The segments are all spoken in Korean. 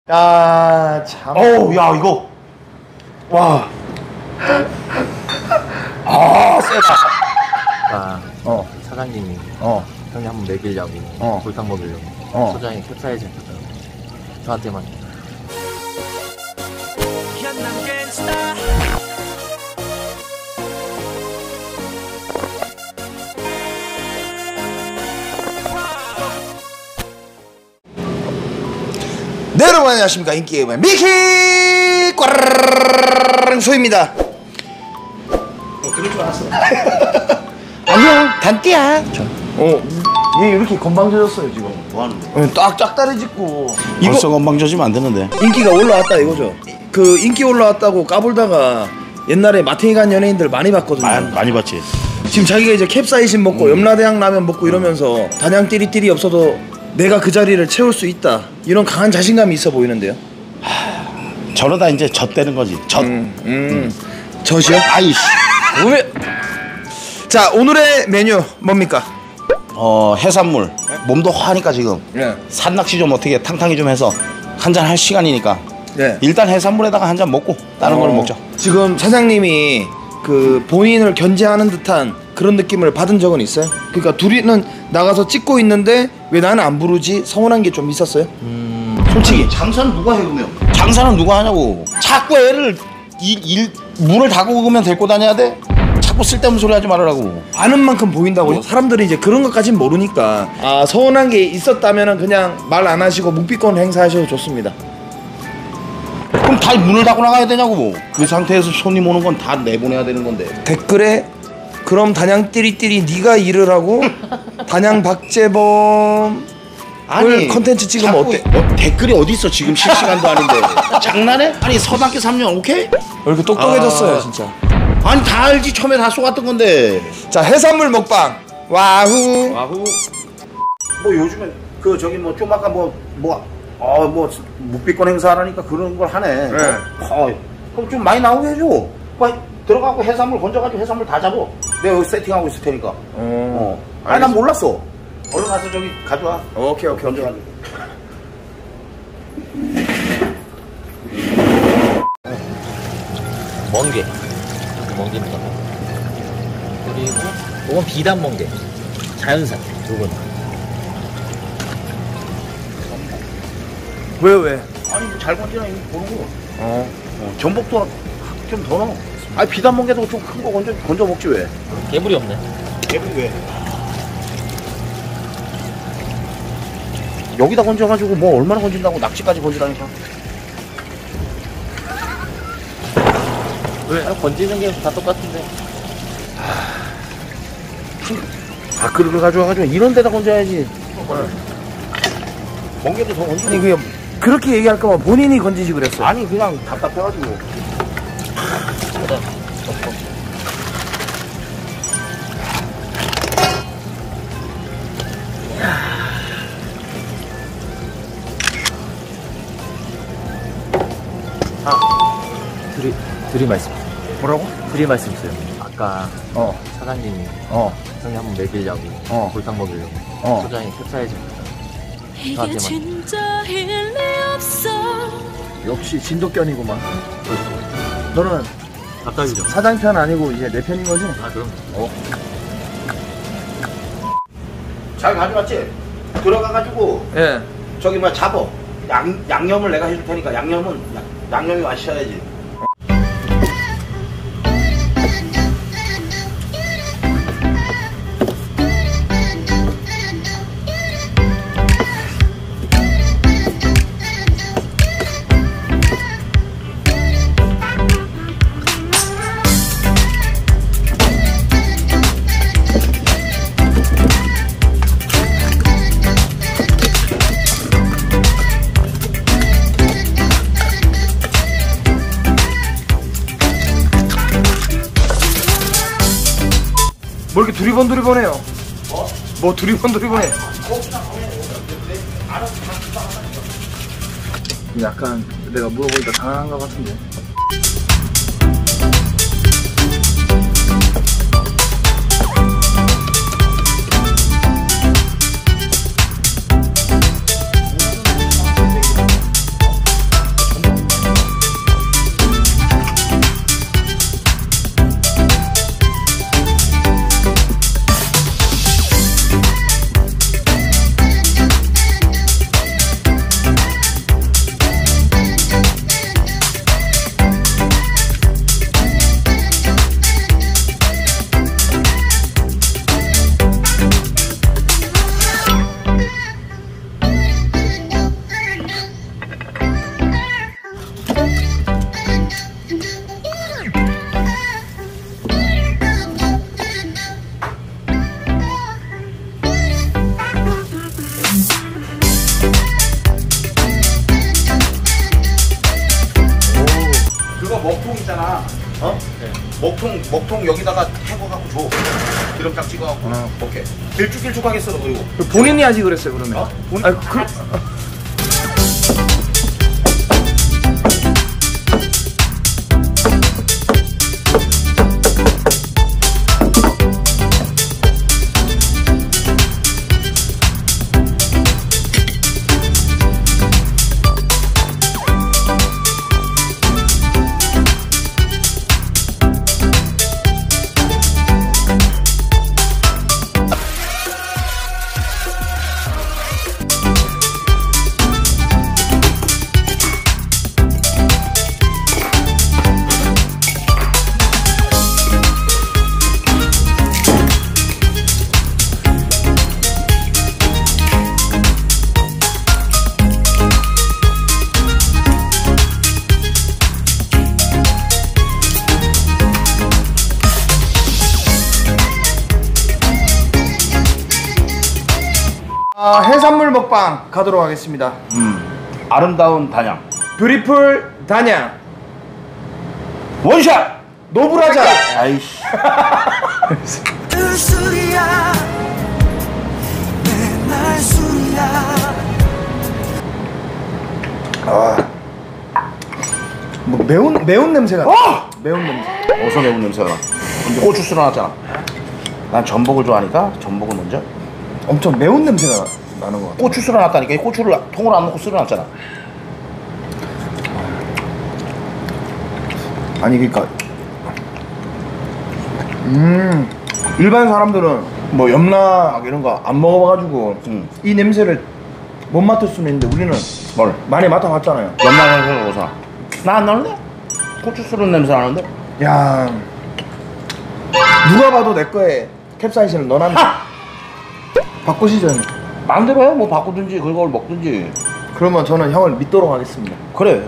야, 참. 어우, 야, 이거. 와. 아, 세다. 아, 사장님이 형이 한번 먹이려고 골탕 먹이려고 소장이 캡사이신 저한테만 네, 여러분 안녕하십니까. 인기게임의 미키 꽈랑소입니다. 그럴 줄 알았어. 아니야, 단띠야. 얘 이렇게 건방져졌어요 지금. 뭐 하는데? 딱 짝다리 짚고. 벌써 건방져지면 안 되는데. 인기가 올라왔다 이거죠. 그 인기 올라왔다고 까불다가 옛날에 마탱이 간 연예인들 많이 봤거든요. 많이 봤지. 지금 자기가 이제 캡사이신 먹고 염라대왕 라면 먹고 이러면서 단양 띠리띠리 없어도 내가 그 자리를 채울 수 있다, 이런 강한 자신감이 있어 보이는데요. 저러다 이제 젖되는 거지. 젖이요? 아이씨. 자, 오늘의 메뉴 뭡니까? 해산물. 몸도 화하니까 지금. 예. 산낚시 좀 어떻게 탕탕이 좀 해서 한잔 할 시간이니까. 네. 일단 해산물에다가 한 잔 먹고 다른 걸 먹자. 지금 사장님이 그 본인을 견제하는 듯한 그런 느낌을 받은 적은 있어요? 그러니까 둘이는 나가서 찍고 있는데 왜 나는 안 부르지? 서운한 게 좀 있었어요? 솔직히. 장사는 누가 해 그러면? 장사는 누가 하냐고. 자꾸 애를 문을 닫고오면 데리고 다녀야 돼? 자꾸 쓸데없는 소리 하지 말으라고. 아는 만큼 보인다고. 사람들이 이제 그런 것까진 모르니까. 아, 서운한 게 있었다면 그냥 말 안 하시고 묵비권 행사하셔도 좋습니다. 그럼 다 문을 닫고 나가야 되냐고. 그 상태에서 손님 오는 건 다 내보내야 되는 건데. 댓글에 그럼 단양 띠리띠리 네가 일을 하고 단양 박재범 컨텐츠 찍으면 어때? 댓글이 어디 있어 지금 실시간도 아닌데. 장난해? 아니 서당계 3년 오케이? 왜 이렇게 똑똑해졌어요 진짜. 아니 다 알지, 처음에 다 쏘았던 건데. 자, 해산물 먹방 와후. 뭐 요즘에 그 저기 뭐 조만간 뭐 묵비권 행사하라니까 그런 걸 하네. 네. 그럼 좀 많이 나오게 해줘. 빨리 들어가고 해산물 건져가지고 해산물 다 잡어. 내가 여기 세팅하고 있을 테니까. 아니 난 몰랐어. 얼른 가서 저기 가져와. 오케이. 건져가지고. 멍게 멍게입니다. 그리고 이건 비단 멍게 자연산 요건. 왜? 아니 잘 건지나 이거 보는 거. 전복도 좀 더 넣어. 아니 비단 멍게도 좀 큰 거 건져 먹지 왜? 개불이 없네. 개불이 왜? 여기다 건져가지고 뭐 얼마나 건진다고 낙지까지 건지라니까. 왜? 건지는 게 다 똑같은데. 밥그릇을 가져와가지고 이런 데다 건져야지. 멍게도 더 건져. 아니 그렇게 얘기할까봐 본인이 건지지 그랬어. 아니 그냥 답답해가지고. 드릴 말씀. 뭐라고? 드릴 말씀 있어요. 아까 사장님이 형이 한번 먹이려고 골탕 먹이려고 소장이 캡사이신 이게 진짜 일리 없어. 역시 진돗견이구만. 너는 닭다리죠. 사장 편 아니고 이제 내 편인 거지? 아 그럼. 잘 가져왔지? 들어가가지고 예. 저기 뭐 잡어. 양념을 내가 해줄 테니까 양념이 맛있어야지. 뭐 이렇게 두리번두리번해요? 뭐 두리번두리번해? 약간 내가 물어보니까 당황한 것 같은데. 먹통 있잖아. 어? 네. 먹통 여기다가 해궈갖고 줘. 기름장 찍어갖고. 오케이. 길쭉길쭉하게 썰어 그리고. 본인이 하지 그랬어요 그러면. 어? 본... 아, 그... 해산물 먹방 가도록 하겠습니다. 아름다운 단양. 뷰티풀 단양 원샷! 노브라자. 아이씨. 뭐 매운 냄새가 나. 매운 냄새. 어서 매운 냄새가 나. 근데 고추 쓸어놨잖아. 난 전복을 좋아하니까 전복을 먼저. 엄청 매운 냄새가 나는 것 같아. 고추 쓸어놨다니까. 이 고추를 통으로 안 넣고 쓸어놨잖아. 아니 그러니까 일반 사람들은 뭐 염락 이런 거 안 먹어봐가지고 이 냄새를 못 맡을 수는 있는데 우리는 뭘? 많이 맡아봤잖아요. 연말 냄새가 어서 나 안 나는데? 고추 쓰는 냄새 나는데? 야 누가 봐도 내 거에 캡사이신을 넣어놨네. 바꾸시죠 형님. 마음대로 해. 뭐 바꾸든지 그걸 먹든지. 그러면 저는 형을 믿도록 하겠습니다. 그래.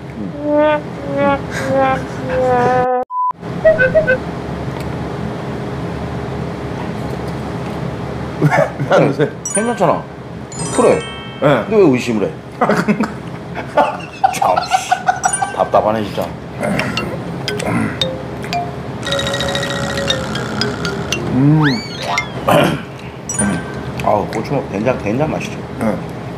왜 안 드세요? 괜찮잖아. 그래. 네. 근데 왜 의심을 해? 참 답답하네 진짜. 아우 고추 된장 맛이죠. 네.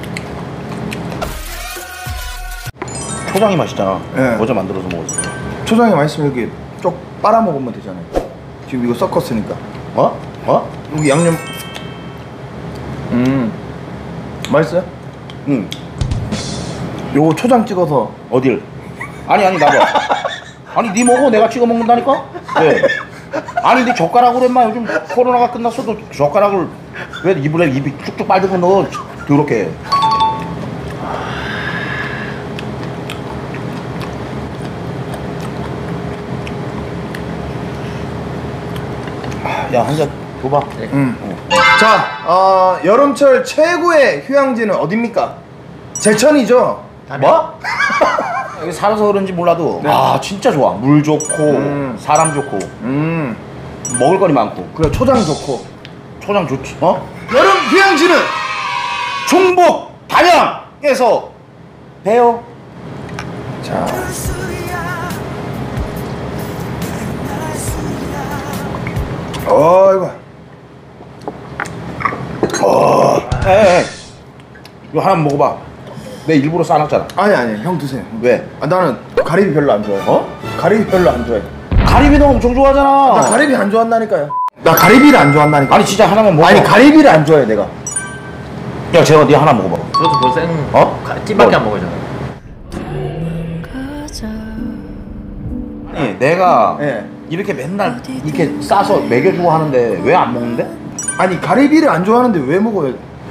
초장이 맛있잖아. 네. 어제 만들어서 먹었어. 초장이 맛있으면 여기 쪽 빨아 먹으면 되잖아요. 지금 이거 섞었으니까. 어? 어? 여기 양념. 맛있어요? 응. 요거 초장 찍어서. 어딜? 아니 나봐. 아니 네 먹어. 내가 찍어 먹는다니까? 왜? 아니 네 젓가락으로 했마. 요즘 코로나가 끝났어도 젓가락을 왜 입이 쭉쭉 빨대고 넣어. 더럽게. 야 한 잔 줘봐. 자, 여름철 최고의 휴양지는 어딥니까? 제천이죠. 뭐? 여기 살아서 그런지 몰라도 아 진짜 좋아. 물 좋고 사람 좋고 먹을거리 많고. 그래 초장 좋고. 초장 좋지. 어? 여름 휴양지는 충북 단양에서 배요. 자. 어이구. 에이, 이거 하나 먹어봐. 내 일부러 싸놨잖아. 아니 형 드세요. 왜? 나는 가리비 별로 안 좋아해. 어? 가리비 별로 안 좋아해. 가리비 너 엄청 좋아하잖아. 나 가리비 안 좋아한다니까요. 나 가리비를 안 좋아한다니까. 아니 진짜 하나만 먹어. 아니 가리비를 안 좋아해 내가. 야 재화 네 하나 먹어봐. 저도 뭐 생, 찜밖에 안 먹어잖아요. 아니 내가 예. 이렇게 맨날 이렇게 싸서 먹여주고 하는데 왜 안 먹는데? 아니 가리비를 안 좋아하는데 왜 먹어요?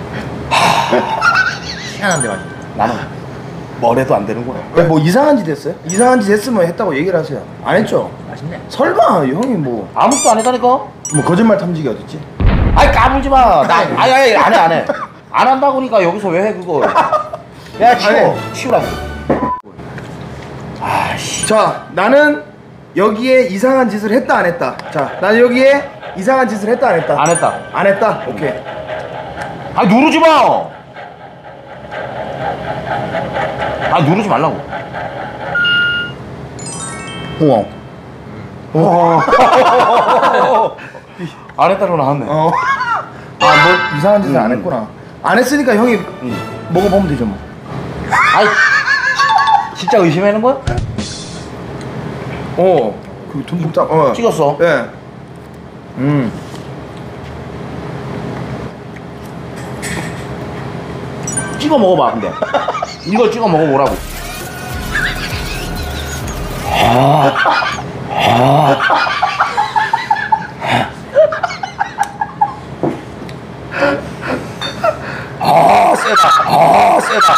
희한한데 맛있어. 나는 뭐래도 안 되는구나. 왜 뭐 이상한 짓 했어요? 이상한 짓 했으면 했다고 얘기를 하세요. 안 했죠? 맛있네. 설마 형이 뭐 아무것도 안 했다니까? 뭐 거짓말 탐지기 어딨지? 아이 까불지 마. 아니 안 해. 안 한다고 하니까 여기서 왜 해 그거. 야 치워. 치우라고. 아씨. 자 나는 여기에 이상한 짓을 했다 안 했다. 자 나는 여기에 이상한 짓을 했다 안 했다. 안 했다. 안 했다. 오케이. 아 누르지 마. 아 누르지 말라고. 우와. 안 했다고 나왔네. 뭐 이상한 짓을 안 했구나. 안 했으니까 형이 먹어보면 되죠 뭐. 아이, 진짜 의심하는 거야? 그 듬뿍 찍었어. 예. 찍어 먹어봐, 근데. 이걸 찍어 먹어보라고. 세다. 세다.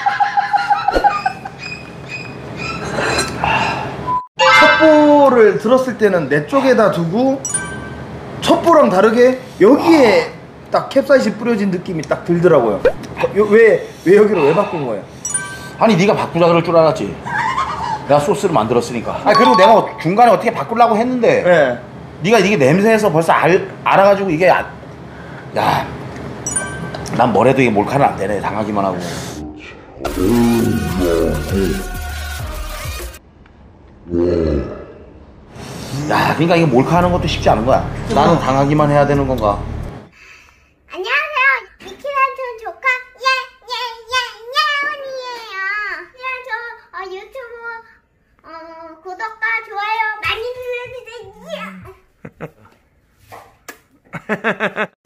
첩보를 들었을 때는 내 쪽에다 두고 첩보랑 다르게 여기에 딱 캡사이신 뿌려진 느낌이 딱 들더라고요. 왜 여기로 왜 바꾼 거예요? 아니, 네가 바꾸자 그럴 줄 알았지. 내가 소스를 만들었으니까. 아니, 그리고 내가 중간에 어떻게 바꾸려고 했는데 네. 네가 이게 냄새에서 벌써 알아가지고 이게 야, 난 뭐래도 이게 몰카는 안 되네. 당하기만 하고. 야, 그러니까 이게 몰카하는 것도 쉽지 않은 거야. 나는 당하기만 해야 되는 건가? 안녕하세요. 미키란촌 조카 예예예예예원이에요. 유튜브 구독과 좋아요 많이 눌러주세요.